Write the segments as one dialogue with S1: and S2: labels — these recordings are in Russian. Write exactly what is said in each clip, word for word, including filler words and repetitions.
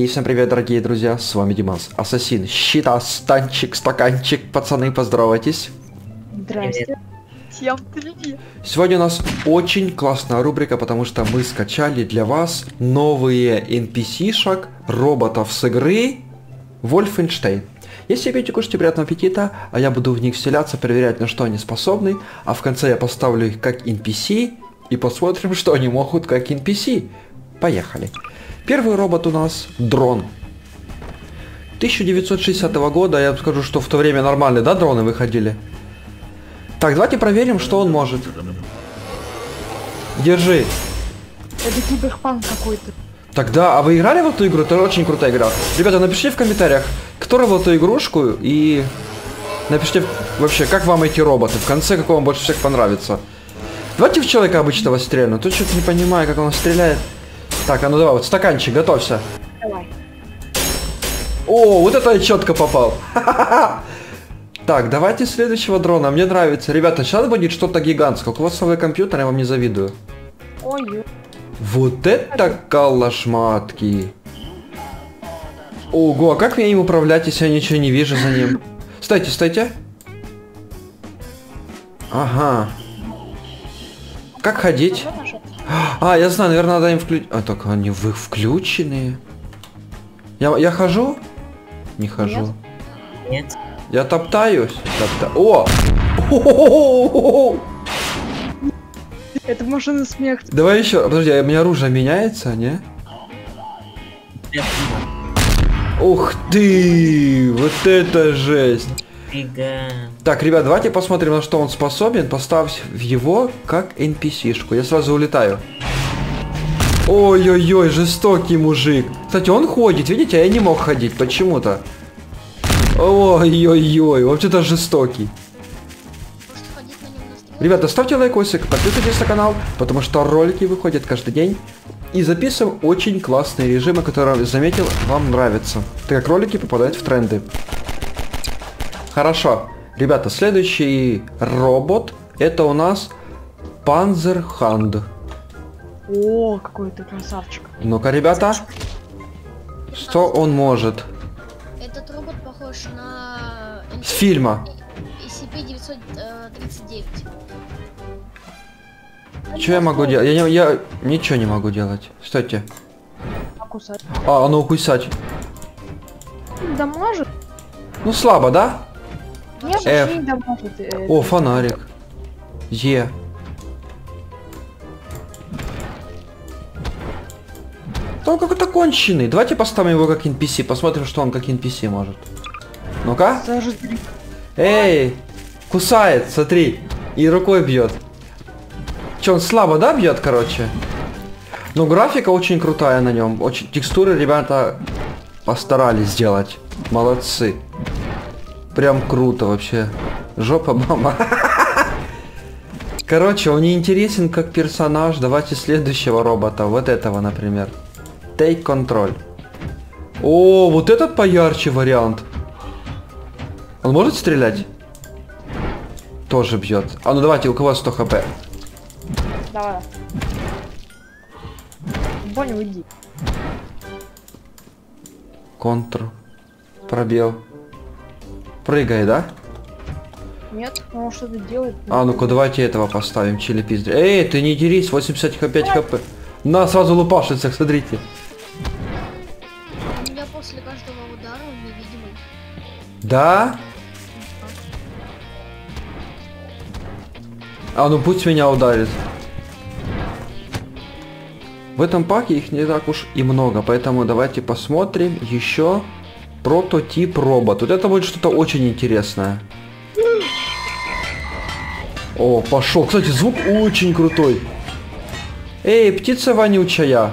S1: всем привет, дорогие друзья, с вами Димас, ассасин, щита, станчик, стаканчик, пацаны, поздоровайтесь.
S2: Здрасте. Всем привет.
S1: Сегодня у нас очень классная рубрика, потому что мы скачали для вас новые эн пи си-шек, роботов с игры Wolfenstein. Если пьете, кушайте, приятного аппетита, а я буду в них вселяться, проверять, на что они способны, а в конце я поставлю их как эн пи си и посмотрим, что они могут как эн пи си. Поехали. Первый робот у нас дрон. тысяча девятьсот шестидесятого года, я скажу, что в то время нормальные, да, дроны выходили? Так, давайте проверим, что он может. Держи.
S2: Это киберпанк какой-то.
S1: Тогда, а вы играли в эту игру? Это очень крутая игра. Ребята, напишите в комментариях, кто в эту игрушку, и напишите вообще, как вам эти роботы, в конце, какой вам больше всех понравится. Давайте в человека обычного стрельну, тут что-то не понимаю, как он стреляет. Так, а ну давай, вот стаканчик, готовься.
S2: Давай.
S1: О, вот это я четко попал. Так, давайте следующего дрона, мне нравится. Ребята, сейчас будет что-то гигантское. У вас свой компьютер, я вам не завидую.
S2: Ой.
S1: Вот это калашматки. Ого, а как мне им управлять, если я ничего не вижу за ним? Стойте, стойте. Ага. Как ходить? А, я знаю, наверное, надо им включить. А, только они вы включенные. Я, я хожу? Не хожу.
S2: Нет.
S1: Я топтаюсь. Топта... О! О!
S2: Это машина смеха.
S1: Давай еще. Подожди, а у меня оружие меняется, не? Ух ты! Вот это жесть! Так, ребят, давайте посмотрим, на что он способен. Поставь в его как эн пи си-шку. Я сразу улетаю. Ой-ой-ой, жестокий мужик. Кстати, он ходит, видите, а я не мог ходить почему-то. Ой-ой-ой, вообще-то жестокий. Ребята, ставьте лайкосик, подписывайтесь на канал, потому что ролики выходят каждый день. И записываем очень классные режимы, которые, заметил, вам нравятся. Так как ролики попадают в тренды. Хорошо. Ребята, следующий робот, это у нас Панзерханд.
S2: О, какой ты красавчик.
S1: Ну-ка, ребята. Что он может?
S3: Этот робот похож на...
S1: С фильма.
S3: эс си пи девятьсот тридцать девять.
S1: Что я могу делать? Я, не, я ничего не могу делать. Стойте.
S2: Кусать.
S1: А, оно кусать.
S2: Да может?
S1: Ну, слабо, да?
S2: Нет,
S1: F.
S2: не дамажит.
S1: О, фонарик. Е. Он какой-то конченый. Давайте поставим его как эн пи си. Посмотрим, что он как эн пи си может. Ну-ка. Эй! Кусает, смотри. И рукой бьет. Че, он слабо, да, бьет, короче? Но графика очень крутая на нем. Очень текстуры ребята постарались сделать. Молодцы. Прям круто вообще. Жопа мама. Короче, он не интересен как персонаж. Давайте следующего робота. Вот этого, например. Take Control. О, вот этот поярче вариант. Он может стрелять? Тоже бьет. А ну давайте, у кого сто хп?
S2: Давай. Бонни, уйди.
S1: Контр. Пробел. Прыгай, да?
S2: Нет, он что-то делает.
S1: А, ну-ка, давайте этого поставим, чили пиздри. Эй, ты не дерись, восемьдесят пять хп. На, сразу лупашится, смотрите.
S3: У меня после каждого удара он невидимый.
S1: Да? А, ну пусть меня ударит. В этом паке их не так уж и много, поэтому давайте посмотрим еще прототип робот. Вот это будет что-то очень интересное. О, пошел. Кстати, звук очень крутой. Эй, птица вонючая.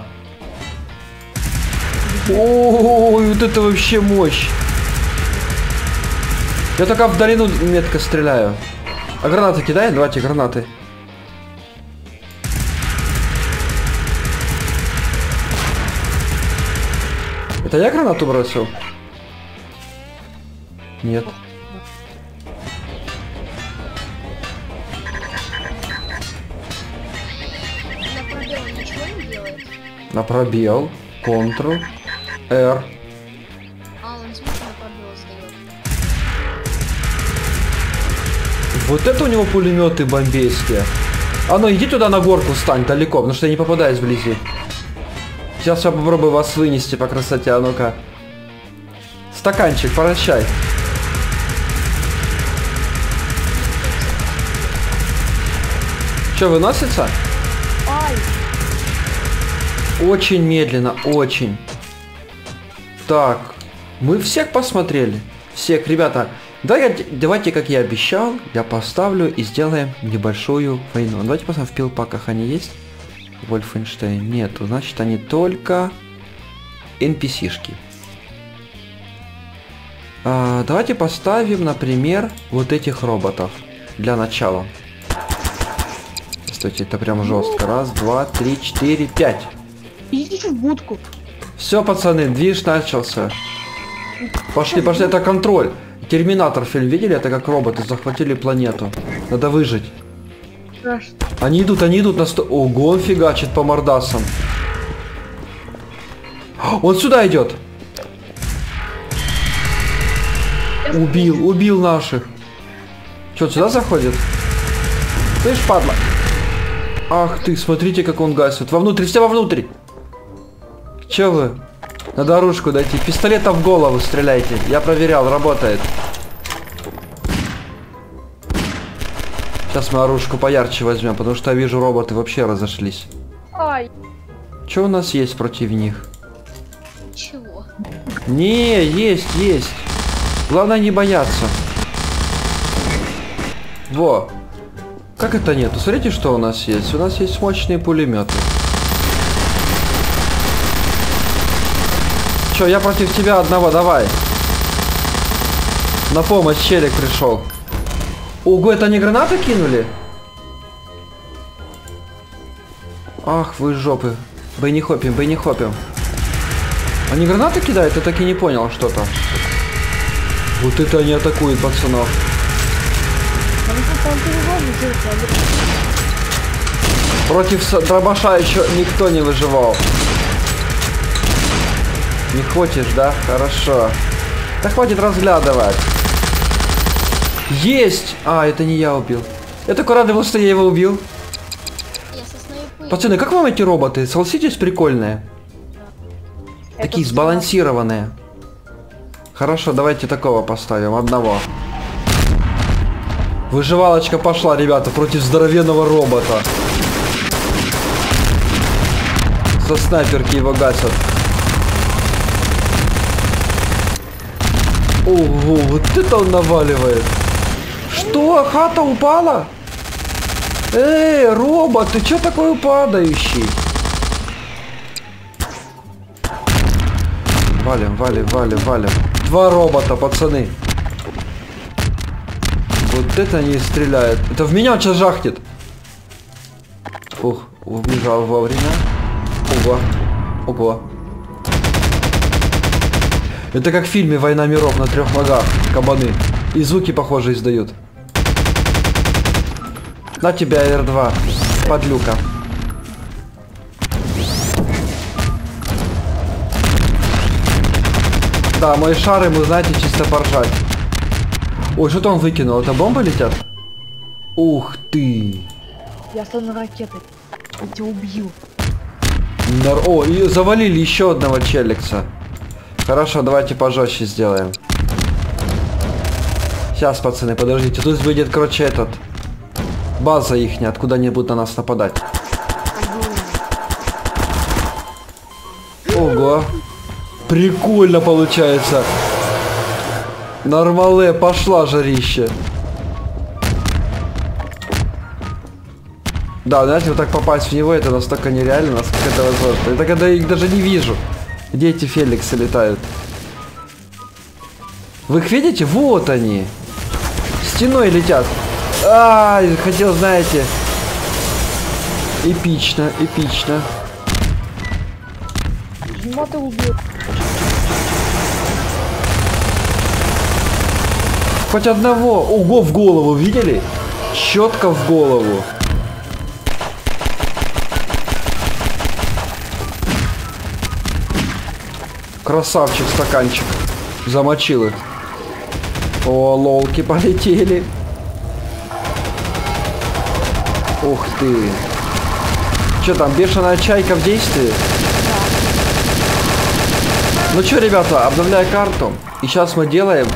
S1: Ой, вот это вообще мощь. Я только в долину метко стреляю. А гранаты кидай? Давайте гранаты. Это я гранату бросил? Нет.
S3: На пробел ничего не делает.
S1: На пробел. Контрол. R.
S3: А, он смешно пробел сдает.
S1: Вот это у него пулеметы бомбейские. А ну иди туда на горку встань далеко, потому что я не попадаюсь вблизи. Сейчас я попробую вас вынести по красоте, а ну-ка. Стаканчик, прощай. Что, выносится?
S2: Ай,
S1: Очень медленно, очень. Так, мы всех посмотрели. Всех, ребята. Давайте, давайте, как я обещал, я поставлю и сделаем небольшую войну. Давайте посмотрим, в пилпаках они есть. Wolfenstein нету, значит они только эн пи си-шки. А, давайте поставим, например, вот этих роботов для начала. Стойте, это прям жестко. Раз, два, три, четыре, пять.
S2: идите в будку.
S1: Все, пацаны, движ начался. Пошли, пошли, это контроль. Терминатор фильм видели? Это как роботы захватили планету. Надо выжить.
S2: Страшно.
S1: Они идут, они идут на сто... Ого, он фигачит по мордасам. Он сюда идет. Убил, убил наших. Что, сюда заходит? Слышь, падла. Ах ты, смотрите, как он гасит. Вовнутрь, все вовнутрь. Че вы? На дорожку дойти. Пистолетом в голову стреляйте. Я проверял, работает. Сейчас мы оружку поярче возьмем, потому что я вижу, роботы вообще разошлись.
S2: Ай,
S1: Что у нас есть против них?
S3: Чего?
S1: Не, есть, есть. Главное не бояться. Во. Как это нету? Смотрите, что у нас есть. У нас есть мощные пулеметы. Че, я против тебя одного, давай. На помощь челик пришел. Ого, это они гранаты кинули? Ах, вы жопы. Бейнихопим, бейнихопим. Они гранаты кидают? Я так и не понял что-то. Вот это они атакуют, пацанов. Против дробаша еще никто не выживал. Не хочешь, да? Хорошо. Да хватит разглядывать. Есть! А, это не я убил. Я только рад был, что я его убил.
S3: Я со снайпы.
S1: Пацаны, как вам эти роботы? Согласитесь, прикольные? Такие
S2: Это
S1: сбалансированные. Хорошо, давайте такого поставим. Одного. Выживалочка пошла, ребята, против здоровенного робота. Со снайперки его гасят. Ого, вот это он наваливает. Что? Хата упала? Эй, робот, ты чё такой падающий? Валим, валим, валим, валим. Два робота, пацаны. Вот это они стреляют. Это в меня он сейчас жахнет. Фух, убежал вовремя. Ого, ого. Это как в фильме «Война миров» на трех ногах. Кабаны. И звуки похожие издают. На тебя, эр два. Подлюка. Да, мои шары ему, знаете, чисто поржать. Ой, что-то он выкинул. Это бомбы летят? Ух ты.
S2: Я стану ракетой. Я тебя убью.
S1: Нар... О, и завалили еще одного челикса. Хорошо, давайте пожестче сделаем. Сейчас, пацаны, подождите. Тут будет, короче, этот... База ихняя, откуда они будут на нас нападать. Ого. Прикольно получается. Нормале, пошла жарище. Да, знаете, вот так попасть в него, это настолько нереально, насколько это возможно. Я тогда их даже не вижу. Где эти феликсы летают? Вы их видите? Вот они. Стеной летят. Ай, хотел, знаете. Эпично, эпично.
S2: Жмота убил.
S1: Хоть одного. Ого, в голову, видели? Четко в голову. Красавчик, стаканчик. Замочил их. О, лолки полетели. Ух ты. Че там, бешеная чайка в действии? Ну что, ребята, обновляю карту. И сейчас мы делаем...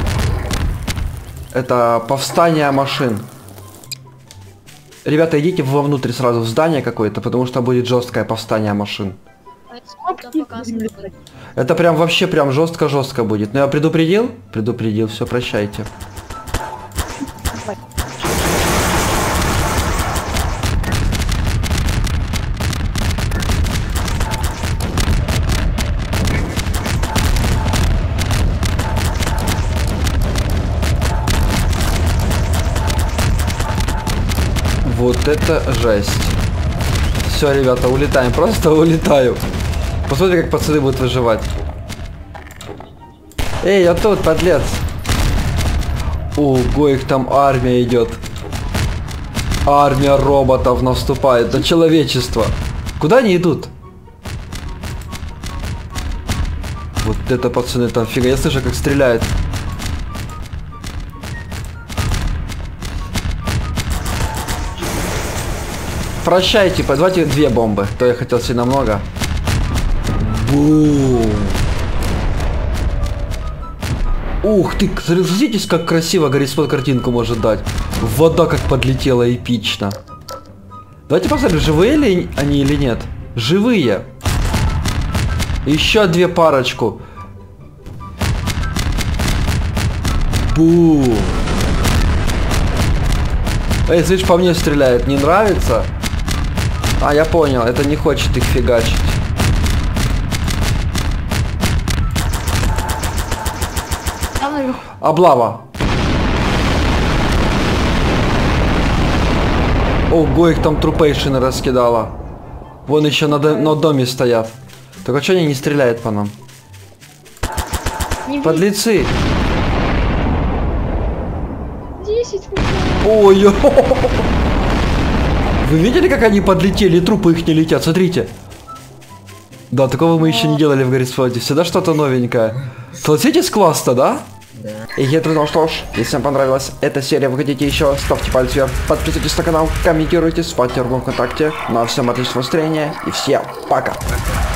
S1: Это повстание машин. Ребята, идите вовнутрь сразу в здание какое-то, потому что будет жесткое повстание машин. Это прям вообще прям жестко-жестко будет. Но я предупредил? Предупредил, все, прощайте. Вот это жесть. Все, ребята, улетаем. Просто улетаю. Посмотрите, как пацаны будут выживать. Эй, я тут, подлец. Ого, их там армия идет. Армия роботов наступает. До человечества. Куда они идут? Вот это, пацаны, там фига. Я слышу, как стреляют. Прощайте, давайте две бомбы. То я хотел сильно много. Бум. Ух ты, смотрите, как красиво Гарриспот картинку может дать. Вода как подлетела эпично. Давайте посмотрим, живые ли они или нет. Живые. Еще две парочку. Бум. Эй, слышь, по мне стреляет. Не нравится? А, я понял, это не хочет их фигачить. Облава. Ого, их там трупейшины раскидала. Вон еще на, до на доме стоят. Только что они не стреляют по нам?
S2: Не
S1: Подлецы.
S2: десять.
S1: Ой, вы видели, как они подлетели? Трупы их не летят, смотрите. Да, такого мы еще не делали в Гарриспоте. Всегда что-то новенькое. Смотрите, классно, да?
S4: Да.
S1: И я думаю, что ж, если вам понравилась эта серия, вы хотите еще, ставьте палец вверх, подписывайтесь на канал, комментируйте, ставьте руку ВКонтакте. Ну а всем отличного настроения и всем пока.